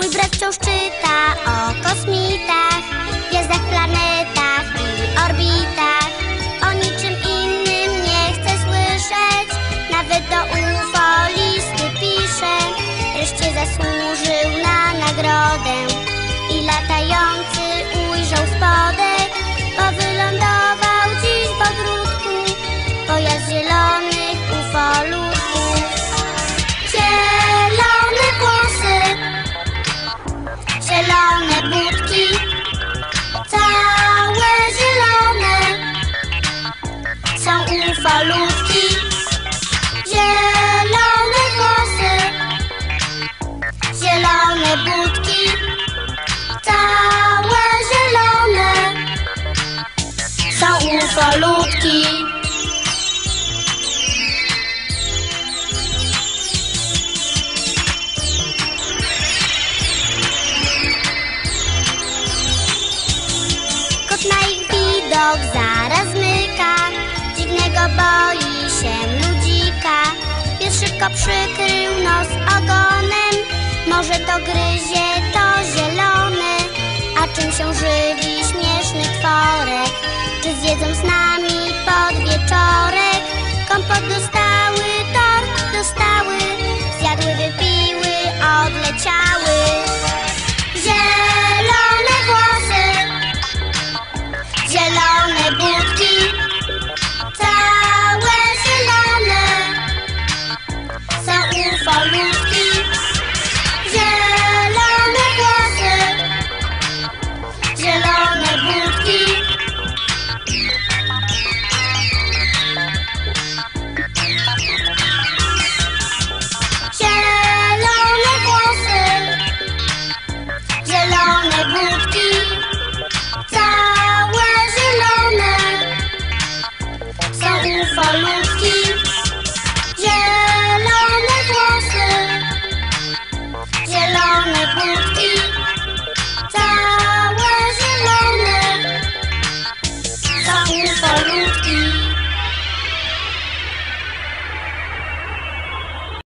Mój brat wciąż czyta o kosmitach, gwiazdach, planetach i orbitach. O niczym innym nie chce słyszeć, nawet do UFO listy pisze. Wreszcie zasłużył na nagrodę i latający ujrzał spodek, bo wylądował dziś w ogródku pojazd zielonych ufolutków. Zielone włosy, zielone budki, całe zielone są ufolutki. Zielone włosy, zielone budki, całe zielone są ufolutki. Kot na ich widok zaraz zmyka, dziwnego boi się ludzika. Pies szybko przykrył nos ogonem, może to gryzie to zielone. A czym się żywi śmieszny tworek? Czy zjedzą z nami pod wieczorek? Kompot dostały, tort dostały, zjadły, wypiły, odleciały.